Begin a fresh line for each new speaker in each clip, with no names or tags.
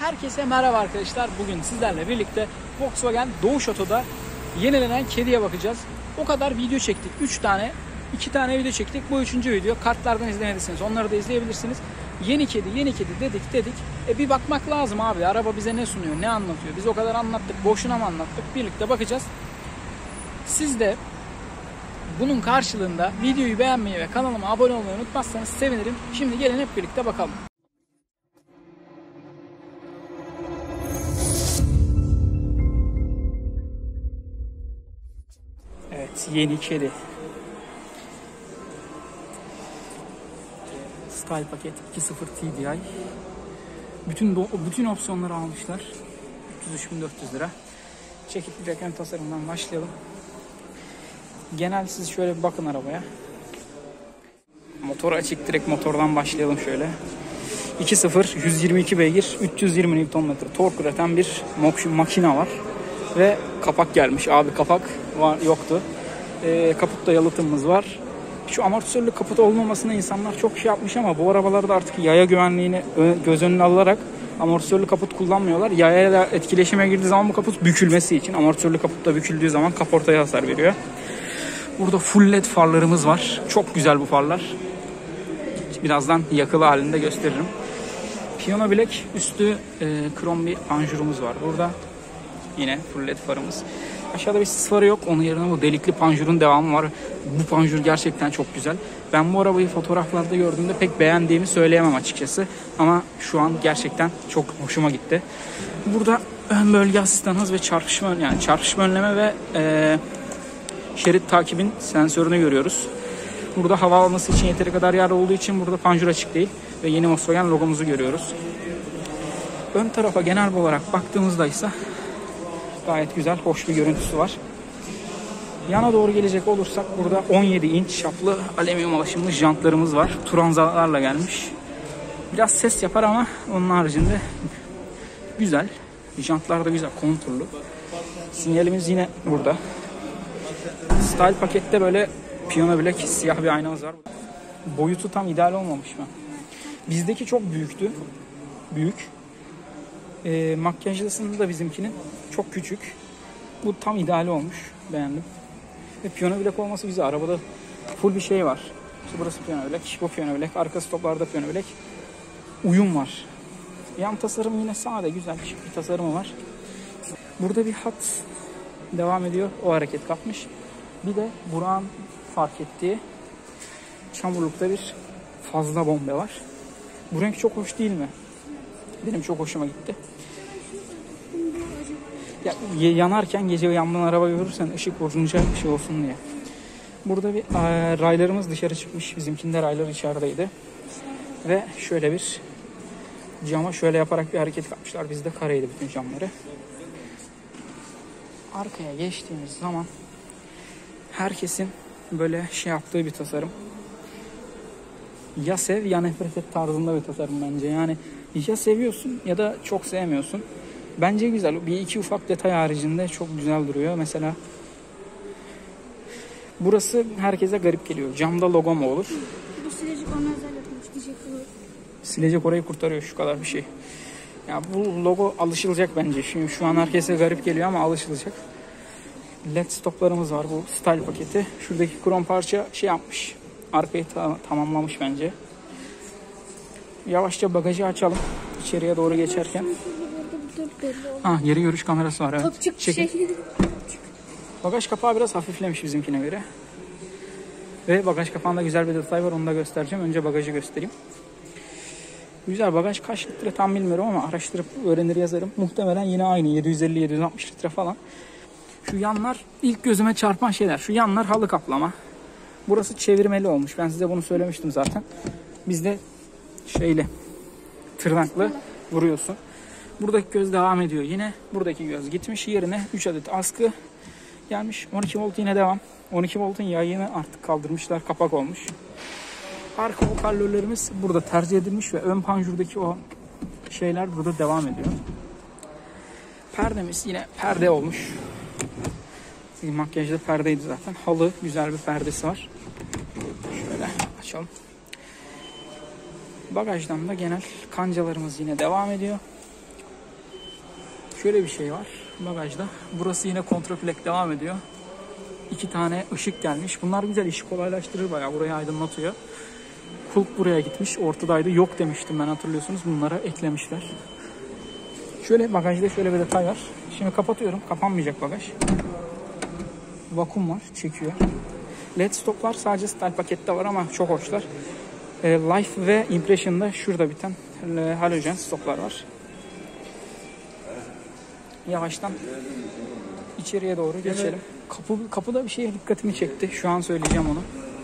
Herkese merhaba arkadaşlar. Bugün sizlerle birlikte Volkswagen Doğuş Oto'da yenilenen kediye bakacağız. O kadar video çektik. 2 tane video çektik. Bu 3. video. Kartlardan izlemediyseniz onları da izleyebilirsiniz. Yeni kedi dedik. Bir bakmak lazım abi. Araba bize ne sunuyor, ne anlatıyor? Biz o kadar anlattık. Boşuna mı anlattık? Birlikte bakacağız. Siz de bunun karşılığında videoyu beğenmeyi ve kanalıma abone olmayı unutmazsanız sevinirim. Şimdi gelin hep birlikte bakalım. Evet, yeni kedi. Style paket 2.0 TDI. Bütün opsiyonları almışlar. 303.400 lira. Çekitli ekran tasarımından başlayalım. Genel siz şöyle bir bakın arabaya. Motor açık, direkt motordan başlayalım şöyle. 2.0 122 beygir 320 Nm tork üreten bir makina var. Ve kapak gelmiş. Abi kapak var, yoktu. Kaputta yalıtımımız var. Şu amortisörlü kaput olmamasına insanlar çok şey yapmış ama bu arabalarda artık yaya güvenliğini göz önüne alarak amortisörlü kaput kullanmıyorlar. Yayayla etkileşime girdiği zaman bu kaput bükülmesi için, amortisörlü kaputta büküldüğü zaman kaportaya hasar veriyor. Burada full led farlarımız var. Çok güzel bu farlar. Birazdan yakılı halinde gösteririm. Piyano Black üstü krom bir panjurumuz var. Burada yine full led farımız. Aşağıda bir sis farı yok. Onun yerine bu delikli panjurun devamı var. Bu panjur gerçekten çok güzel. Ben bu arabayı fotoğraflarda gördüğümde pek beğendiğimi söyleyemem açıkçası. Ama şu an gerçekten çok hoşuma gitti. Burada ön bölge asistan hız ve çarpışma önleme ve şerit takibin sensörünü görüyoruz. Burada hava alması için yeteri kadar yer olduğu için burada panjur açık değil. Ve yeni Volkswagen logomuzu görüyoruz. Ön tarafa genel olarak baktığımızda ise gayet güzel, hoş bir görüntüsü var. Yana doğru gelecek olursak burada 17 inç çaplı alüminyum alaşımlı jantlarımız var. Turanzalarla gelmiş. Biraz ses yapar ama onun haricinde güzel. Jantlar da güzel, konturlu. Sinyalimiz yine burada. Style pakette böyle Piyano Black siyah bir aynamız var. Boyutu tam ideal olmamış mı? Bizdeki çok büyüktü. Büyük. Makyajlısında da bizimkinin çok küçük. Bu tam ideal olmuş. Beğendim. Ve Piyano Black olması güzel. Arabada full bir şey var. İşte burası Piyano Black, bu Piyano Black, arka stoplarda Piyano Black. Uyum var. Yan tasarım yine sade, güzel bir tasarımı var. Burada bir hat devam ediyor. O hareket kapmış. Bir de Burak'ın fark ettiği çamurlukta bir fazla bombe var. Bu renk çok hoş değil mi? Benim çok hoşuma gitti. Ya, yanarken gece yandan araba görürsen ışık vurunca bir şey olsun diye. Burada bir raylarımız dışarı çıkmış. Bizimkinde raylar içerideydi. Ve şöyle bir cama şöyle yaparak bir hareket yapmışlar. Bizde kareydi bütün camları. Arkaya geçtiğimiz zaman herkesin böyle şey yaptığı bir tasarım. Ya sev ya nefret et tarzında bir tasarım bence. Yani ya seviyorsun ya da çok sevmiyorsun. Bence güzel. Bir iki ufak detay haricinde çok güzel duruyor. Mesela burası herkese garip geliyor. Camda logo mu olur?
Bu silecek ona özel yapılmış diyecektim.
Silecek orayı kurtarıyor, şu kadar bir şey. Ya bu logo alışılacak bence. Şimdi şu an herkese garip geliyor ama alışılacak. LED stoplarımız var, bu style paketi. Şuradaki krom parça şey yapmış. Arkayı tamamlamış bence. Yavaşça bagajı açalım. İçeriye doğru geçerken. Geri görüş kamerası var. Evet. Çekin. Bagaj kapağı biraz hafiflemiş bizimkine göre. Ve bagaj kapağında güzel bir detay var. Onu da göstereceğim. Önce bagajı göstereyim. Güzel, bagaj kaç litre tam bilmiyorum ama araştırıp öğrenir yazarım. Muhtemelen yine aynı 750-760 litre falan. Şu yanlar ilk gözüme çarpan şeyler. Şu yanlar halı kaplama. Burası çevirmeli olmuş. Ben size bunu söylemiştim zaten. Bizde tırnaklı vuruyorsun. Buradaki göz devam ediyor. Yine buradaki göz gitmiş. Yerine 3 adet askı gelmiş. 12 volt yine devam. 12 voltun yayını artık kaldırmışlar. Kapak olmuş. Arka hoparlörlerimiz burada tercih edilmiş ve ön panjurdaki o şeyler burada devam ediyor. Perdemiz yine perde olmuş. Makyajda perdeydi zaten. Halı, güzel bir perdesi var. Şöyle açalım. Bagajdan da genel kancalarımız yine devam ediyor. Şöyle bir şey var bagajda. Burası yine kontraplek devam ediyor. 2 tane ışık gelmiş. Bunlar güzel, işi kolaylaştırır bayağı. Burayı aydınlatıyor. Kulp buraya gitmiş. Ortadaydı. Yok demiştim ben, hatırlıyorsunuz. Bunlara eklemişler. Şöyle bagajda şöyle bir detay var. Şimdi kapatıyorum. Kapanmayacak bagaj. Vakum var. Çekiyor. LED stoplar sadece style pakette var ama çok hoşlar. Life ve Impression'da şurada biten halojen stoplar var. Yavaştan içeriye doğru geçelim. Kapıda bir şeye dikkatimi çekti. Şu an söyleyeceğim onu.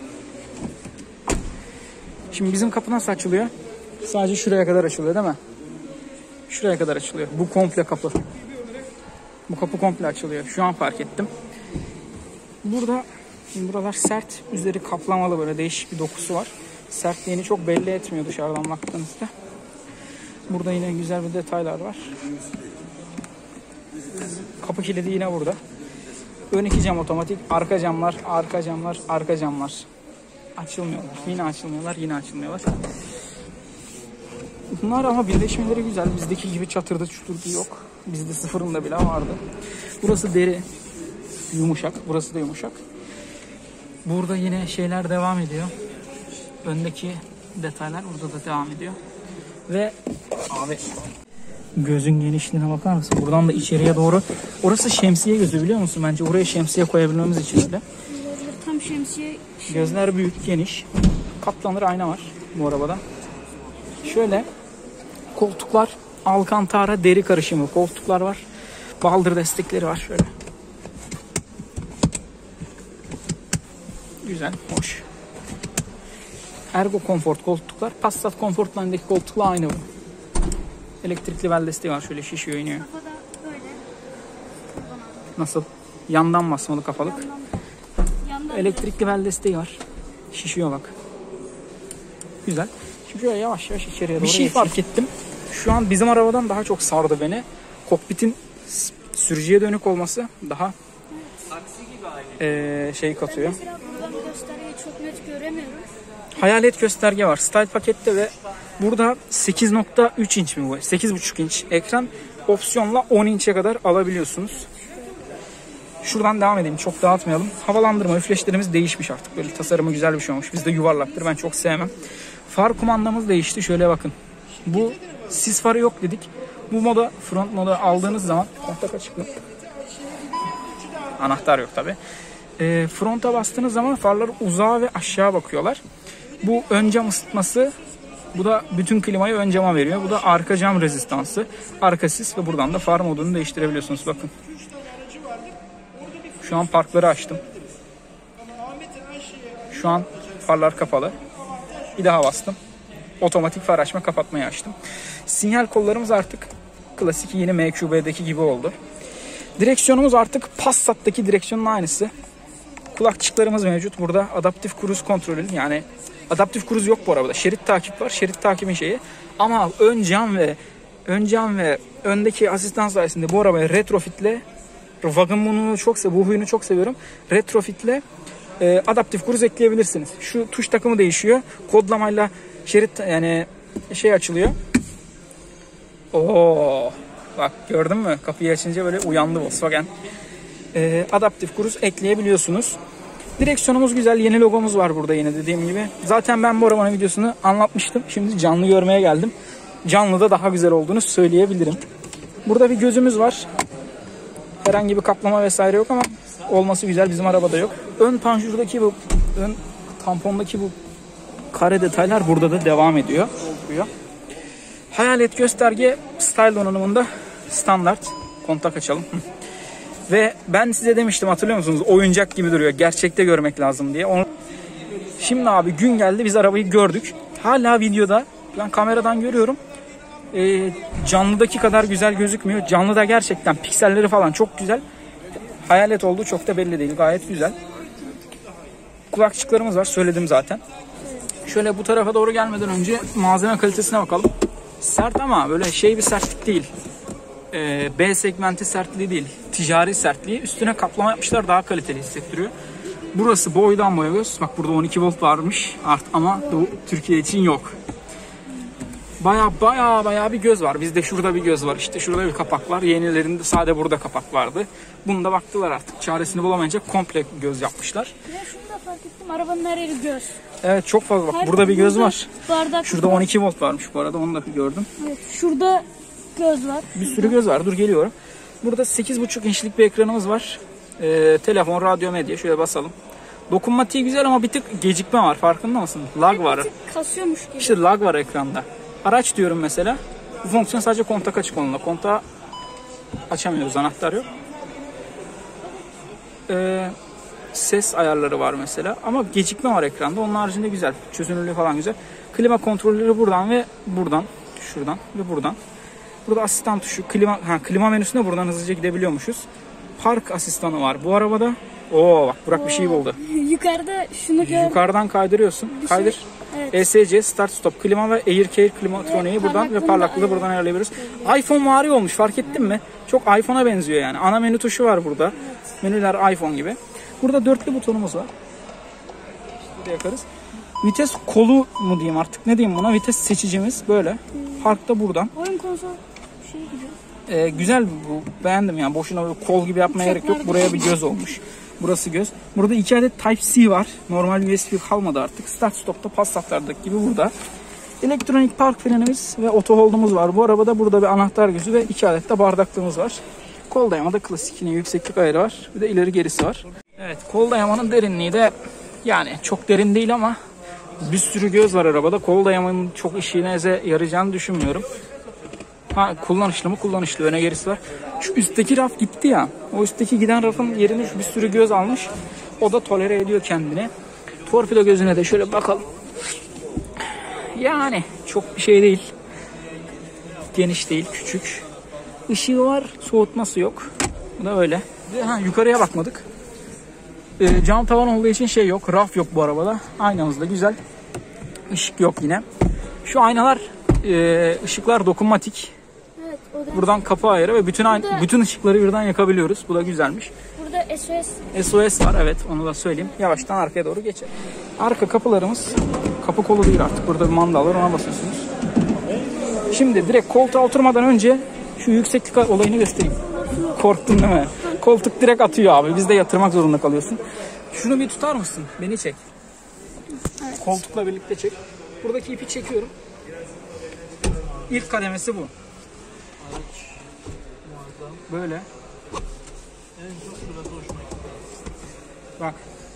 Şimdi bizim kapı nasıl açılıyor? Sadece şuraya kadar açılıyor değil mi? Şuraya kadar açılıyor. Bu komple kapı. Bu kapı komple açılıyor. Şu an fark ettim. Buralar sert. Üzeri kaplamalı, böyle değişik bir dokusu var. Sertliğini çok belli etmiyor dışarıdan baktığınızda. Burada yine güzel bir detaylar var. Kapı kilidi yine burada. Ön 2 cam otomatik. Arka camlar. Açılmıyorlar. Yine açılmıyorlar. Yine açılmıyorlar. Bunlar ama birleşmeleri güzel. Bizdeki gibi çatırdı çuturdu yok. Bizde sıfırında bile vardı. Burası deri. Yumuşak. Burası da yumuşak. Burada yine şeyler devam ediyor. Öndeki detaylar burada da devam ediyor. Ve abi gözün genişliğine bakar mısın? Buradan da içeriye doğru. Orası şemsiye gözü, biliyor musun? Bence oraya şemsiye koyabilmemiz için öyle.
Tam şemsiye.
Gözler büyük, geniş. Katlanır ayna var bu arabada. Şöyle koltuklar Alcantara deri karışımı koltuklar var. Baldır destekleri var şöyle. Güzel, hoş. Ergo Comfort koltuklar. Passat Comfortline'deki koltukla aynı bu. Elektrikli bel desteği var. Şöyle şişiyor, iniyor.
Kafada böyle.
Nasıl? Yandan basmalı kafalık.
Yandan
Elektrikli bel desteği var. Şişiyor bak. Güzel. Şimdi şöyle yavaş yavaş içeriye doğru. Bir şey fark ettim. Şu an bizim arabadan daha çok sardı beni. Kokpitin sürücüye dönük olması daha şey katıyor.
mesela buradan göstergeyi çok net göremiyorum.
Hayalet gösterge var. Style pakette ve burada 8.3 inç mi bu? 8.5 inç ekran. Opsiyonla 10 inçe kadar alabiliyorsunuz. Şuradan devam edelim. Çok dağıtmayalım. Havalandırma üfleşlerimiz değişmiş artık. Böyle tasarımı güzel bir şey olmuş. Bizde yuvarlaktır. Ben çok sevmem. Far kumandamız değişti. Şöyle bakın. Bu sis farı yok dedik. Bu moda, front moda aldığınız zaman kontak açık mı? Anahtar yok tabi. Fronta bastığınız zaman farlar uzağa ve aşağı bakıyorlar. Bu ön cam ısıtması. Bu da bütün klimayı ön cama veriyor. Bu da arka cam rezistansı. Arka sis ve buradan da far modunu değiştirebiliyorsunuz. Bakın. Şu an parkları açtım. Şu an farlar kapalı. Bir daha bastım. Otomatik far açma kapatmayı açtım. Sinyal kollarımız artık klasik yeni MQB'deki gibi oldu. Direksiyonumuz artık Passat'taki direksiyonun aynısı. Kulakçıklarımız mevcut. Burada adaptif cruise kontrolü, yani adaptif cruise yok bu arabada. Şerit takip var. Şerit takibin şeyi. Ama ön cam ve öndeki asistan sayesinde bu arabaya retrofitle, Wagon bunu bu huyunu çok seviyorum. Retrofitle adaptif cruise ekleyebilirsiniz. Şu tuş takımı değişiyor. Kodlamayla şerit, yani şey açılıyor. Oo, bak gördün mü? Kapıyı açınca böyle uyandı Volkswagen. Adaptif cruise ekleyebiliyorsunuz. Direksiyonumuz güzel. Yeni logomuz var burada yine dediğim gibi. Zaten ben bu arabanın videosunu anlatmıştım. Şimdi canlı görmeye geldim. Canlıda daha güzel olduğunu söyleyebilirim. Burada bir gözümüz var. Herhangi bir kaplama vesaire yok ama olması güzel, bizim arabada yok. Ön panjurdaki bu, ön tampondaki bu kare detaylar burada da devam ediyor. Hayalet gösterge style donanımında standart. Kontak açalım. Ve ben size demiştim, hatırlıyor musunuz? Oyuncak gibi duruyor. Gerçekte görmek lazım diye. Şimdi abi gün geldi, biz arabayı gördük. Hala videoda ben kameradan görüyorum. Canlıdaki kadar güzel gözükmüyor. Canlıda gerçekten pikselleri falan çok güzel. Hayalet olduğu çok da belli değil. Gayet güzel. Kulakçıklarımız var. Söyledim zaten. Şöyle bu tarafa doğru gelmeden önce malzeme kalitesine bakalım. Sert ama böyle şey bir sertlik değil. B segmenti sertliği değil. Ticari sertliği. Üstüne kaplama yapmışlar. Daha kaliteli hissettiriyor. Burası boydan boya göz. Bak burada 12 volt varmış. Ama bu Türkiye için yok. Baya bir göz var. Bizde şurada bir göz var. İşte şurada bir kapak var. Yenilerinde sadece burada kapak vardı. Bunda baktılar artık. Çaresini bulamayınca komple göz yapmışlar.
Ya şunu da fark ettim. Arabanın her yeri göz.
Evet çok fazla. Bak burada bir göz var.
Bardak
şurada 12 volt varmış bu arada. Onu da gördüm.
Evet. Şurada göz var.
Bir sürü göz var. Dur geliyorum. Burada 8,5 inçlik bir ekranımız var. Telefon, radyo, medya. Şöyle basalım. Dokunmatiği güzel ama bir tık gecikme var. Farkında mısın? Lag var.
Bir tık kasıyormuş gibi.
İşte lag var ekranda. Araç diyorum mesela. Bu fonksiyon sadece kontak açık onunla. Kontağı açamıyoruz. Anahtar yok. Ses ayarları var mesela. Ama gecikme var ekranda. Onun haricinde güzel. Çözünürlüğü falan güzel. Klima kontrolleri buradan ve buradan. Şuradan ve buradan. Burada asistan tuşu. Klima menüsüne buradan hızlıca gidebiliyormuşuz. Park asistanı var bu arabada. Oo bak Burak bir şey buldu.
Yukarıda şunu gör.
Yukarıdan kaydırıyorsun. Kaydır.
Evet.
ESC, start stop, klima ve air care klimatroniği buradan ve parlaklığı da buradan ayarlayabiliriz. iPhone vari olmuş fark ettin mi? Çok iPhone'a benziyor yani. Ana menü tuşu var burada. Evet. Menüler iPhone gibi. Burada dörtlü butonumuz var. Burada yakarız. Vites kolu mu diyeyim artık ne diyeyim buna? Vites seçicimiz böyle. Park da buradan.
Oyun konsol şey gibi.
Güzel bu. Beğendim yani. Boşuna böyle kol gibi yapmaya gerek yok. Buraya bir göz olmuş. Burası göz. Burada 2 adet Type-C var. Normal USB kalmadı artık. Start stop'ta Passat'lardaki gibi burada. Elektronik park frenimiz ve auto hold'umuz var. Bu arabada burada bir anahtar gözü ve 2 adet de bardaklığımız var. Kol dayamada klasik yine yükseklik ayarı var. Bir de ileri gerisi var. Evet kol dayamanın derinliği de yani çok derin değil ama bir sürü göz var arabada. Kol dayamanın çok işinize yarayacağını düşünmüyorum. Kullanışlı mı? Kullanışlı. Öne gerisi var. Şu üstteki raf gitti ya. O üstteki giden rafın yerini bir sürü göz almış. O da tolere ediyor kendini. Torpido gözüne de şöyle bakalım. Yani çok bir şey değil. Geniş değil, küçük. Işığı var, soğutması yok. Bu da öyle. Yukarıya bakmadık. Cam tavan olduğu için şey yok. Raf yok bu arabada. Aynamız da güzel. Işık yok yine. Şu aynalar, ışıklar dokunmatik.
Evet, o da.
Buradan kapı ayarı ve bütün ışıkları birden yakabiliyoruz. Bu da güzelmiş.
Burada
SOS var evet onu da söyleyeyim. Yavaştan arkaya doğru geçelim. Arka kapılarımız kapı kolu değil artık. Burada bir mandal var ona basıyorsunuz. Şimdi direkt koltuğa oturmadan önce şu yükseklik olayını göstereyim. Korktun değil mi? Koltuk direkt atıyor abi. Biz de yatırmak zorunda kalıyorsun. Şunu bir tutar mısın? Beni çek.
Evet.
Koltukla birlikte çek. Buradaki ipi çekiyorum. İlk kademesi bu. Böyle. Bak.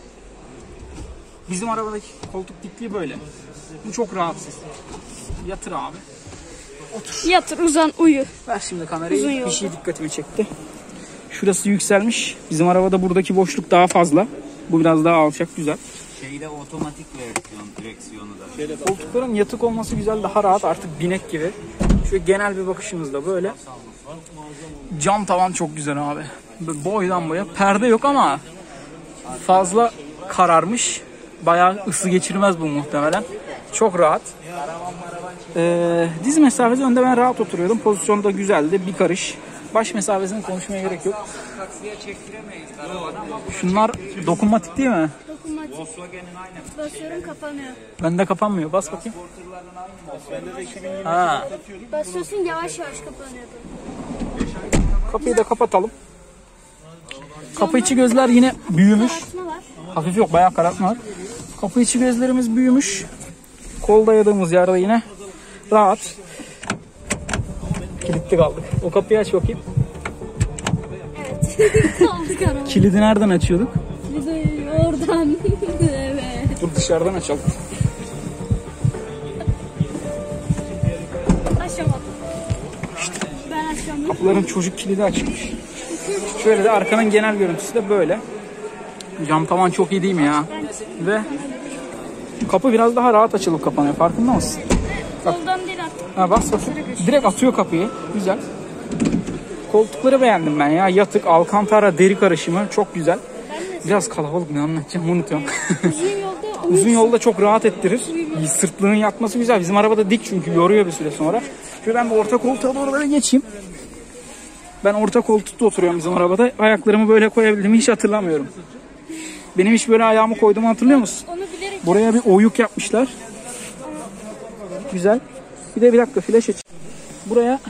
Bizim arabadaki koltuk dikliği böyle. Bu çok rahatsız. Yatır abi. Otur.
yatır, uzan, uyu.
Ver şimdi kamerayı. Bir şey dikkatimi çekti. Şurası yükselmiş. Bizim arabada buradaki boşluk daha fazla. Bu biraz daha alçak, güzel.
Şeyde otomatik versiyon, direksiyonu da.
Koltukların yatık olması güzel, daha rahat artık binek gibi. Şöyle genel bir bakışımızda böyle. Cam tavan çok güzel abi. Böyle boydan boya. Perde yok ama fazla kararmış. Bayağı ısı geçirmez bu muhtemelen. Çok rahat. Diz mesafesi önde ben rahat oturuyordum. Pozisyon da güzeldi. Bir karış. Baş mesafesini konuşmaya gerek yok. Şunlar dokunmatik değil mi?
Dokunmatik. Basıyorum kapanıyor.
Bende kapanmıyor. Bas bakayım. Ha.
Basıyorsun yavaş yavaş kapanıyor.
Kapıyı da kapatalım. Kapı içi gözler yine büyümüş.
Karartma var.
Hafif yok, bayağı karartma var. Kapı içi gözlerimiz büyümüş. Kol dayadığımız yerde yine rahat. Kilitli kaldık. O kapıyı aç bakayım.
Evet. Kaldık araba.
Kilidi nereden açıyorduk?
Bir de oradan. Evet.
Dur dışarıdan açalım.
Açamadım. Ben açamadım.
Kapıların çocuk kilidi açılmış. Şöyle de arkanın genel görüntüsü de böyle. Cam tavan çok iyi değil mi ya? Ve kapı biraz daha rahat açılıp kapanıyor. Farkında mısın?
Koldan değil artık.
Ha, bas bakayım. Direkt atıyor kapıyı. Güzel. Koltukları beğendim ben ya. Yatık, alkantara, deri karışımı çok güzel. Biraz kalabalık, ne anlatacağım unutuyorum. Uzun yolda çok rahat ettirir. Sırtlığın yatması güzel. Bizim arabada dik çünkü yoruyor bir süre sonra. Şöyle ben bir orta koltuğa doğru böyle geçeyim. Ben orta koltukta oturuyorum bizim arabada. Ayaklarımı böyle koyabildiğimi hiç hatırlamıyorum. Benim hiç böyle ayağımı koyduğumu hatırlıyor musun?
Onu bilerek
Buraya bir oyuk yapmışlar. Güzel. Bir de bir dakika flash aç. Buraya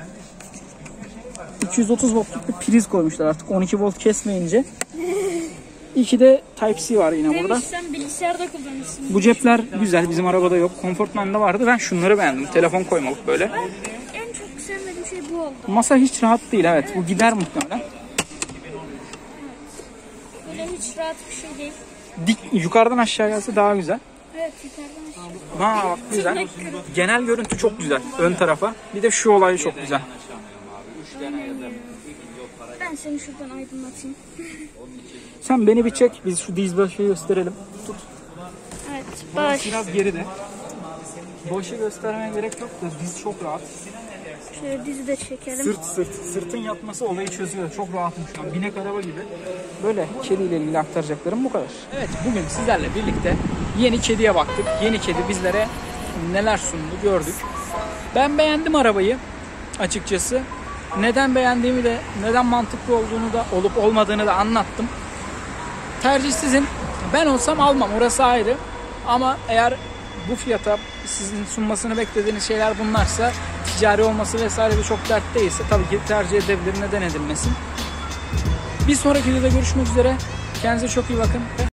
230 voltluk bir priz koymuşlar artık 12 volt kesmeyince. İki de Type-C var yine burada.
Demiş sen bilgisayarda kullanırsın.
Bu cepler güzel. Bizim arabada yok. Comfortman'da vardı. Ben şunları beğendim. Telefon koymalık böyle.
En çok sevmediğim şey bu oldu.
Masa hiç rahat değil. Evet. Bu gider muhtemelen.
Böyle hiç rahat bir şey değil.
Dik yukarıdan aşağı gelse daha güzel.
Evet yukarıdan aşağı.
Ha bak güzel. Genel görüntü çok güzel. Ön tarafa. Bir de şu olayı çok güzel.
Ben seni şuradan aydınlatayım.
Sen beni bir çek. Biz şu diz başı gösterelim. Tut.
Evet baş.
Biraz geride. Başı göstermeye gerek yok da diz çok rahat.
Şöyle dizi de çekelim.
Sırtın yatması olayı çözüyor. Çok rahatım şu an. Binek araba gibi. Böyle kediyle ilgili aktaracaklarım bu kadar. Evet bugün sizlerle birlikte yeni kediye baktık. Yeni kedi bizlere neler sundu gördük. Ben beğendim arabayı açıkçası. Neden beğendiğimi de neden mantıklı olduğunu da olup olmadığını da anlattım. Tercih sizin. Ben olsam almam orası ayrı. Ama eğer bu fiyata sizin sunmasını beklediğiniz şeyler bunlarsa ticari olması vesaire de çok dert değilse tabii ki tercih edebilir. Neden edilmesin? Bir sonraki videoda görüşmek üzere. Kendinize çok iyi bakın.